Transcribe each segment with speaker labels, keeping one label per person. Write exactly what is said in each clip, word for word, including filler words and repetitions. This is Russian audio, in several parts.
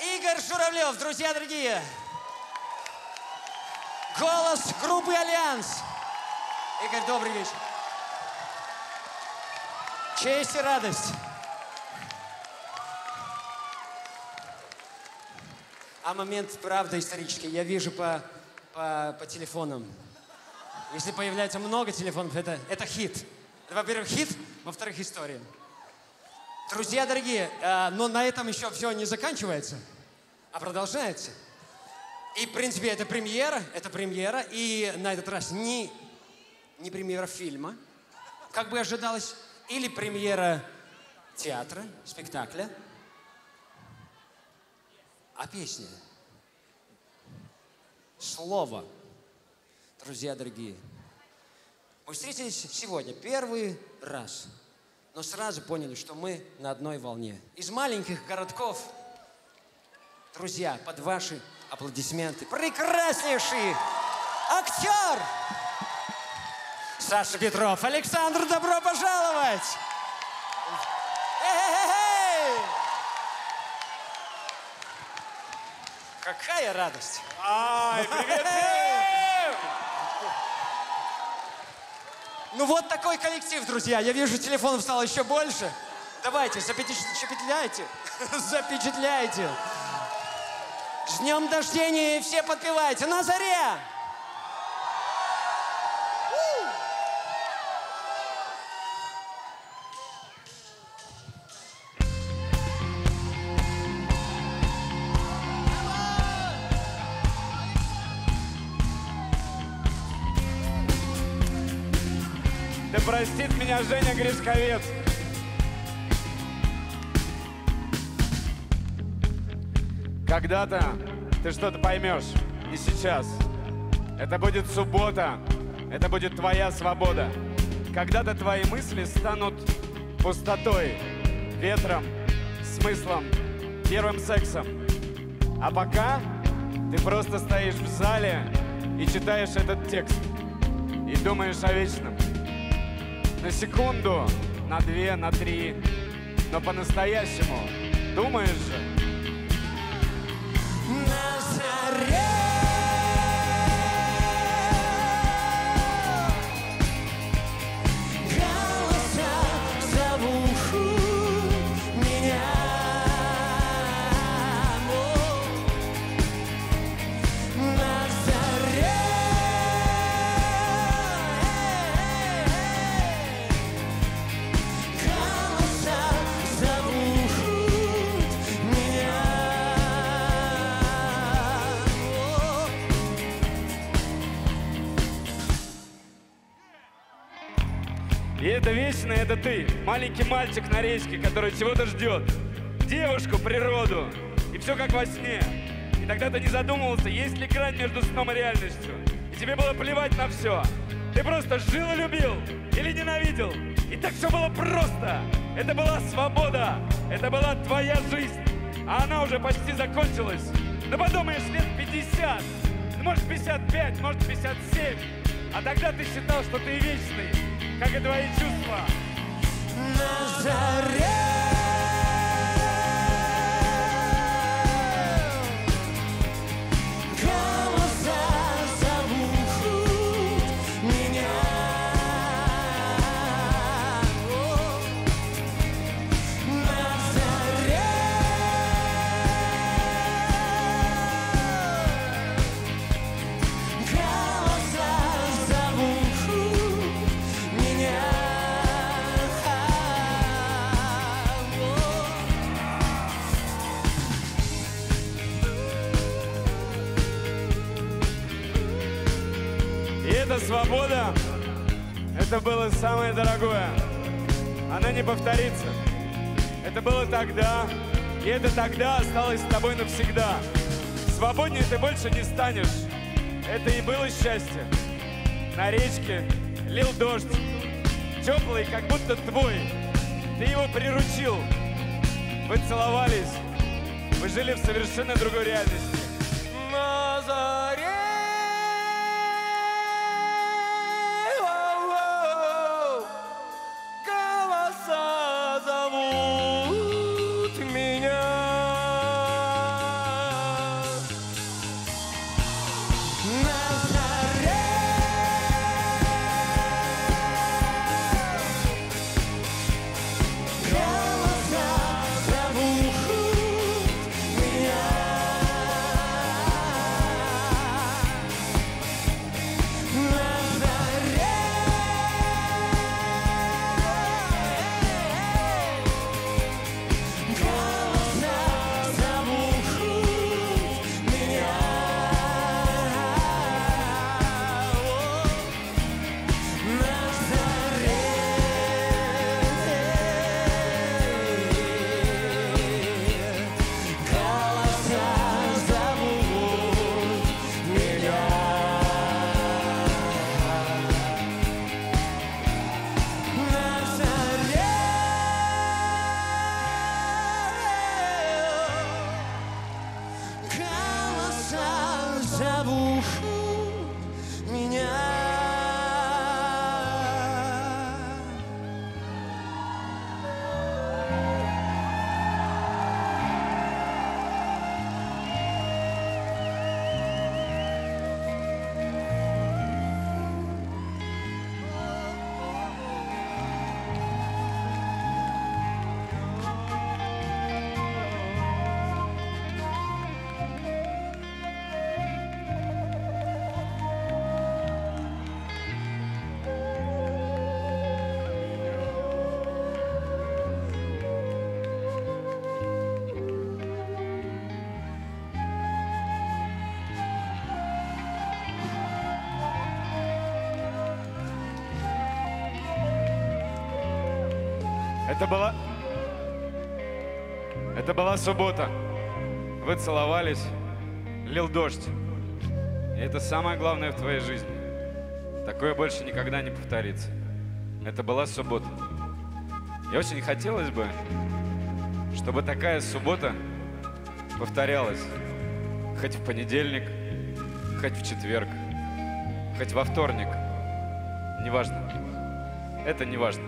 Speaker 1: Игорь Журавлев, друзья дорогие. Голос группы «Альянс». Игорь, добрый вечер. Честь и радость. А момент, правда, исторический. Я вижу по, по, по телефонам. Если появляется много телефонов, это, это хит. Во-первых, хит, во-вторых, история. Друзья дорогие, э, но на этом еще все не заканчивается, а продолжается. И, в принципе, это премьера, это премьера, и на этот раз не, не премьера фильма, как бы ожидалось, или премьера театра, спектакля, а песня. Слово. Друзья дорогие, мы встретились сегодня первый раз, но сразу поняли, что мы на одной волне. Из маленьких городков, друзья, под ваши аплодисменты, прекраснейший актер Саша Петров. Александр, добро пожаловать! Эй-эй-эй! Какая радость!
Speaker 2: Ай, привет!
Speaker 1: Ну вот такой коллектив, друзья. Я вижу, телефонов стало еще больше. Давайте, запечатляйте. Запечатляйте. С днем рождения все подпевайте. На заре!
Speaker 2: Да простит меня Женя Гришковец. Когда-то ты что-то поймешь, не сейчас. Это будет суббота, это будет твоя свобода. Когда-то твои мысли станут пустотой, ветром, смыслом, первым сексом. А пока ты просто стоишь в зале и читаешь этот текст и думаешь о вечном. На секунду, на две, на три, но по-настоящему думаешь же.
Speaker 1: На заре голоса зовут меня. На заре голоса зовут меня.
Speaker 2: И это вечно, это ты, маленький мальчик на речке, который чего-то ждет. Девушку, природу, и все как во сне. И тогда ты не задумывался, есть ли грань между сном и реальностью. И тебе было плевать на все. Ты просто жил и любил, или ненавидел. И так все было просто. Это была свобода, это была твоя жизнь. А она уже почти закончилась. Ну подумаешь, лет пятьдесят, ну, может пятьдесят пять, может пятьдесят семь. А тогда ты считал, что ты вечный, как и твои чувства.
Speaker 1: На заре голоса зовут меня. На заре голоса зовут меня.
Speaker 2: И эта свобода, это было самое дорогое. Она не повторится. Это было тогда, и это тогда осталось с тобой навсегда. Свободнее ты больше не станешь. Это и было счастье. На речке лил дождь, теплый, как будто твой. Ты его приручил. Вы целовались. Вы жили в совершенно другой реальности.
Speaker 1: На заре голоса зовут меня. зовут меня.
Speaker 2: Это была... Это была суббота. Вы целовались, лил дождь. И это самое главное в твоей жизни. Такое больше никогда не повторится. Это была суббота. И очень хотелось бы, чтобы такая суббота повторялась. Хоть в понедельник, хоть в четверг, хоть во вторник. Неважно. Это не важно.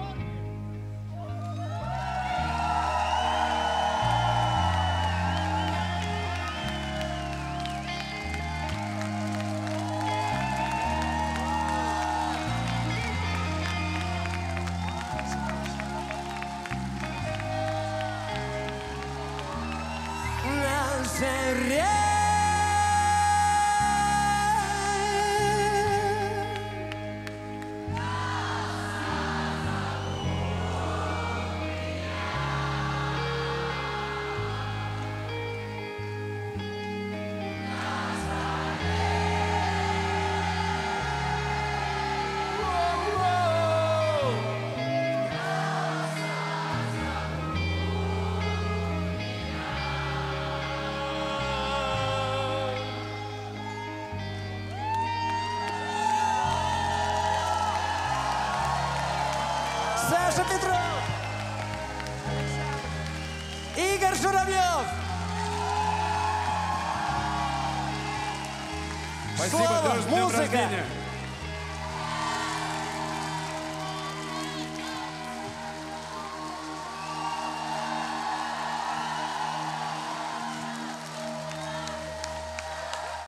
Speaker 1: Саша Петров, Игорь Журавлев.
Speaker 2: Спасибо,
Speaker 1: Слово,
Speaker 2: Дрожь, с днем
Speaker 1: музыка.
Speaker 2: рождения.